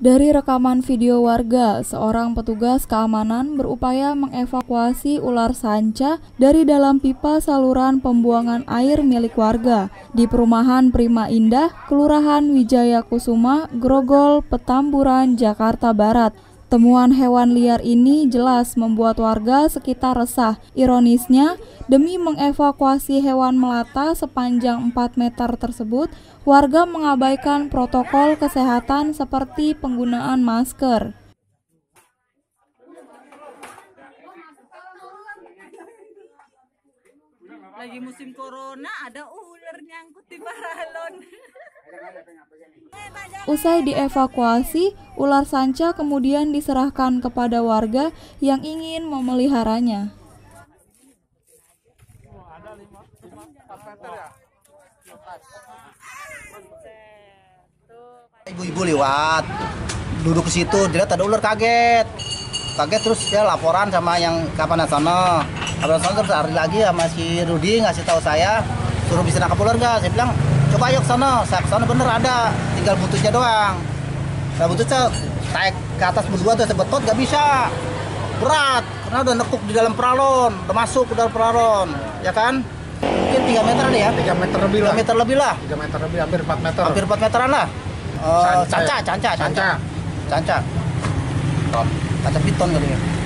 Dari rekaman video warga, seorang petugas keamanan berupaya mengevakuasi ular sanca dari dalam pipa saluran pembuangan air milik warga di perumahan Prima Indah, Kelurahan Wijaya Kusuma, Grogol, Petamburan, Jakarta Barat. Temuan hewan liar ini jelas membuat warga sekitar resah. Ironisnya, demi mengevakuasi hewan melata sepanjang 4 meter tersebut, warga mengabaikan protokol kesehatan seperti penggunaan masker. Lagi musim corona ada ular nyangkut di paralon. Usai dievakuasi, ular sanca kemudian diserahkan kepada warga yang ingin memeliharanya. Ibu-ibu lewat, duduk ke situ, dilihat ada ular, kaget terus dia laporan sama yang kapan sana. Terus hari lagi sama si Rudi ngasih tahu saya, suruh bisa nangkap ular nggak? Saya bilang coba ayo ke sana, saya ke sana bener ada, tinggal buntutnya doang. Saya buntutnya naik ke atas berdua tuh, saya betot nggak bisa, berat karena udah nekuk di dalam peralon, udah masuk ke dalam peralon, ya kan? Mungkin 3 meter nih ya? 3 meter lebih lah. 3 meter lebih lah. 3 meter lebih, hampir 4 meter. Hampir 4 meteran lah. Canca. Kaca piton kali ya.